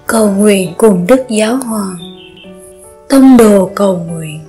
Cầu nguyện cùng Đức Giáo Hoàng. Tông đồ cầu nguyện.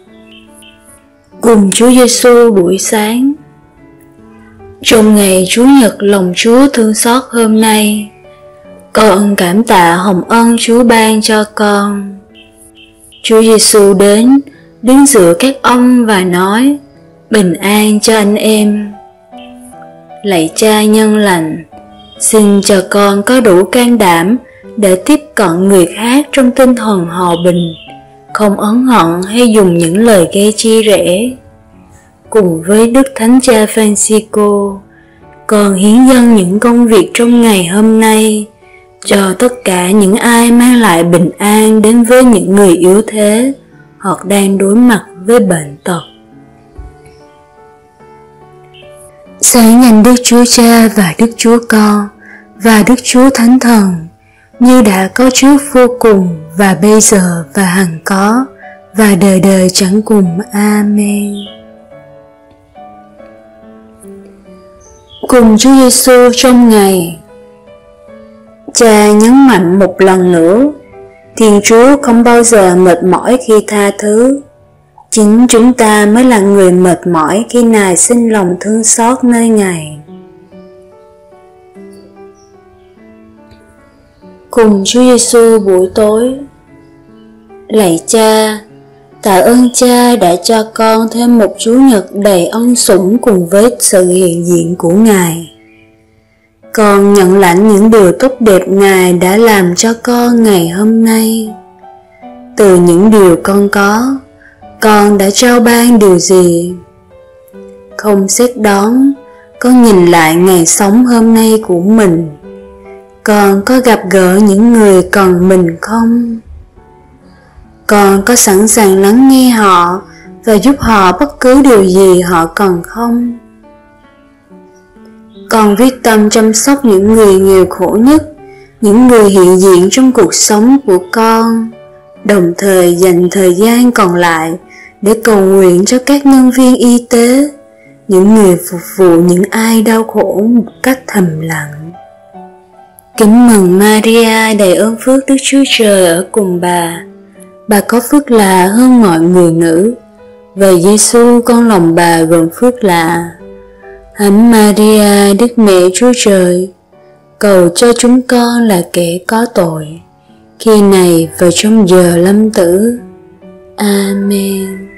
Cùng Chúa Giêsu buổi sáng. Trong ngày Chủ nhật lòng Chúa thương xót hôm nay, con cảm tạ hồng ân Chúa ban cho con. Chúa Giêsu đến, đứng giữa các ông và nói: bình an cho anh em. Lạy Cha nhân lành, xin cho con có đủ can đảm để tiếp cận người khác trong tinh thần hòa bình, không oán hận hay dùng những lời gây chia rẽ. Cùng với Đức Thánh Cha Francisco, con hiến dâng những công việc trong ngày hôm nay cho tất cả những ai mang lại bình an đến với những người yếu thế hoặc đang đối mặt với bệnh tật. Sáng danh Đức Chúa Cha và Đức Chúa Con và Đức Chúa Thánh Thần, như đã có trước vô cùng và bây giờ và hằng có và đời đời chẳng cùng. Amen. Cùng Chúa Giêsu trong ngày. Cha nhấn mạnh một lần nữa, Thiên Chúa không bao giờ mệt mỏi khi tha thứ. Chính chúng ta mới là người mệt mỏi khi nài xin lòng thương xót nơi Ngài. Cùng Chúa Giêsu buổi tối. Lạy Cha, tạ ơn Cha đã cho con thêm một Chủ nhật đầy ân sủng cùng với sự hiện diện của Ngài. Con nhận lãnh những điều tốt đẹp Ngài đã làm cho con ngày hôm nay. Từ những điều con đã trao ban điều gì? Không xét đoán, con nhìn lại ngày sống hôm nay của mình. Con có gặp gỡ những người cần mình không? Con có sẵn sàng lắng nghe họ và giúp họ bất cứ điều gì họ cần không? Con quyết tâm chăm sóc những người nghèo khổ nhất, những người hiện diện trong cuộc sống của con, đồng thời dành thời gian còn lại để cầu nguyện cho các nhân viên y tế, những người phục vụ những ai đau khổ một cách thầm lặng. Kính mừng Maria, đầy ơn phước, Đức Chúa Trời ở cùng bà. Bà có phước lạ hơn mọi người nữ, và Giêsu con lòng bà gồm phước lạ. Thánh Maria, Đức Mẹ Chúa Trời, cầu cho chúng con là kẻ có tội, khi này và trong giờ lâm tử. Amen.